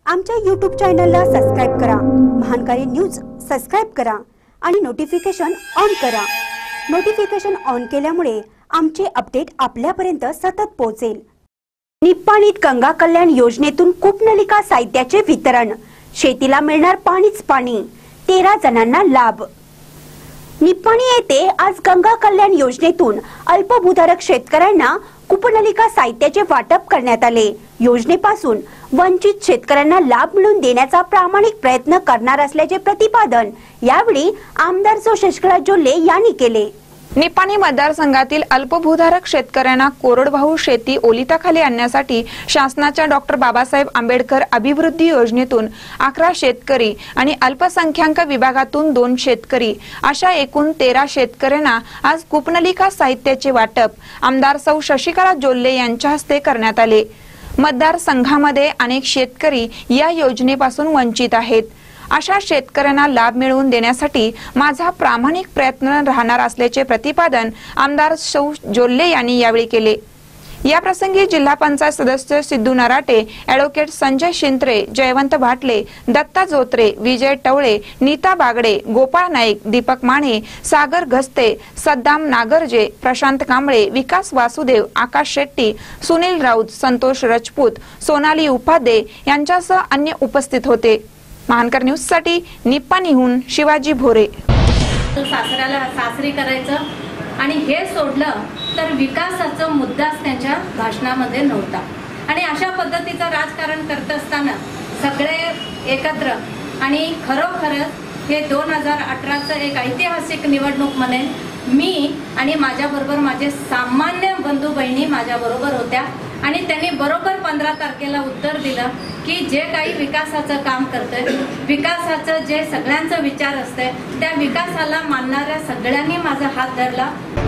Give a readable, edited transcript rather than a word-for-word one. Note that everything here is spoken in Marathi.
आमच्या YouTube चॅनलला सबस्क्राइब करा, महानकारी न्यूज सबस्क्राइब करा आणि नोटिफिकेशन ऑन करा। नोटिफिकेशन ऑन केल्यामुळे आमचे अपडेट आपल्यापर्यंत सतत पोहोचेल। निप्पाणीत गंगा कल्याण योजनेतून कूपनलिका साहित्याचे वितरण, शेतीला मिळणार पाणीच पाणी, 13 जणांना लाभ। निप्पाणी येथे आज गंगा कल्याण योजनेतून अल्पभूधारक शेतकऱ्यांना कूपनलिका साहित्याचे वाटप करण्यात आले। योजनेपासून वंचित शेतकऱ्यांना लाभ मिळवून देण्याचा प्रामाणिक प्रयत्न करणार असल्याचे प्रतिपादन यावेळी आमदार शशिकला जोल्ले यांनी केले। निप्पाणी मतदारसंघातील अल्पभूधारक शेतकऱ्यांना कोरडवाहू शेती ओलिताखाली आणण्यासाठी शासनाच्या डॉक्टर बाबासाहेब आंबेडकर अभिवृद्धी योजनेतून 11 शेतकरी आणि अल्पसंख्याक विभागातून 2 शेतकरी अशा एकूण 13 शेतकऱ्यांना आज कूपनलिका साहित्याचे वाटप आमदार शशिकला जोल्ले यांच्या हस्ते करण्यात आले। मतदारसंघामध्ये अनेक शेतकरी या योजनेपासून वंचित आहेत। अशा शेतकऱ्यांना लाभ मिळवून देण्यासाठी माझा प्रामाणिक प्रयत्न राहणार असल्याचे प्रतिपादन आमदार जोल्ले यांनी यावेळी केले। या प्रसंगी जिल्हा पंचायत सदस्य सिद्धू नराटे, ॲडव्होकेट संजय शिंत्रे, जयवंत भाटले, दत्ता जोत्रे, विजय टवळे, नीता बागडे, गोपाळ नाईक, दीपक माने, सागर घस्ते, सद्दाम नागरजे, प्रशांत कांबळे, विकास वासुदेव, आकाश शेट्टी, सुनील राऊत, संतोष राजपूत, सोनाली उपाध्ये यांच्यासह अन्य उपस्थित होते। महानकर न्यूज साठी निप्पाणीहून शिवाजी भोरे। सासऱ्याला सासरी करायचं आणि हे सोडलं तर विकासाचा मुद्दाच त्यांच्या भाषणामध्ये नव्हता। आणि अशा पद्धतीचं राजकारण करत असताना सगळे एकत्र आणि खरोखरच हे 2018चं एक ऐतिहासिक निवडणूक म्हणेन। मी आणि माझ्याबरोबर माझे सामान्य बंधू बहिणी माझ्याबरोबर होत्या आणि त्यांनी बरोबर 15 तारखेला उत्तर दिलं की जे काही विकासाचं काम करतोय, विकासाचं जे सगळ्यांचा विचार असते त्या विकासाला मानणाऱ्या सगळ्यांनी माझा हात धरला।